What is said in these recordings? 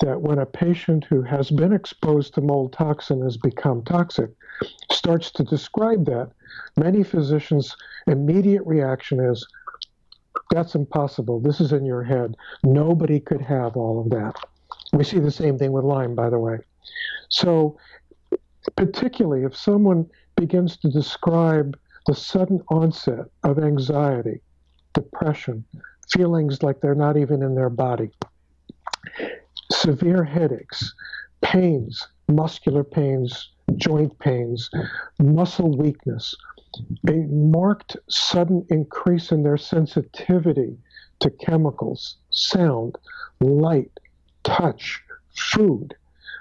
that when a patient who has been exposed to mold toxin has become toxic starts to describe that, many physicians' immediate reaction is, that's impossible. This is in your head. Nobody could have all of that. We see the same thing with Lyme, by the way. So particularly if someone begins to describe the sudden onset of anxiety, depression, feelings like they're not even in their body, severe headaches, pains, muscular pains, joint pains, muscle weakness, a marked sudden increase in their sensitivity to chemicals, sound, light, touch, food,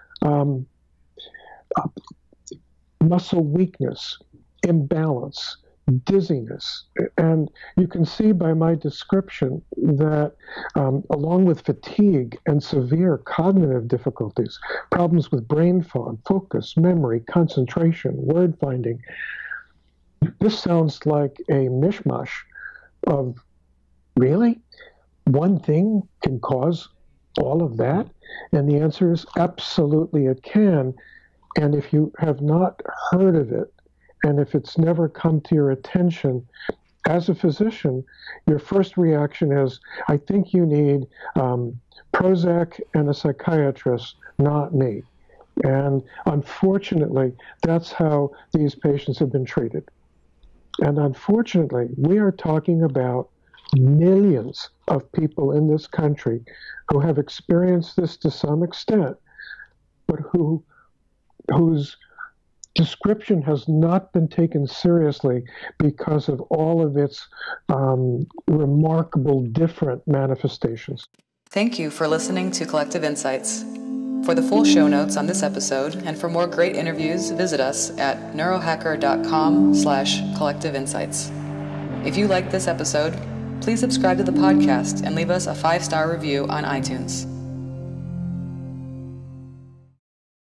muscle weakness, imbalance, dizziness. And you can see by my description that along with fatigue and severe cognitive difficulties, problems with brain fog, focus, memory, concentration, word finding, this sounds like a mishmash of, really? One thing can cause all of that? And the answer is absolutely it can. And if you have not heard of it, and if it's never come to your attention, as a physician, your first reaction is, I think you need Prozac and a psychiatrist, not me. And unfortunately, that's how these patients have been treated. And unfortunately, we are talking about millions of people in this country who have experienced this to some extent, but whose description has not been taken seriously because of all of its remarkable different manifestations. Thank you for listening to Collective Insights. For the full show notes on this episode and for more great interviews, visit us at neurohacker.com/collectiveinsights. If you liked this episode, please subscribe to the podcast and leave us a 5-star review on iTunes.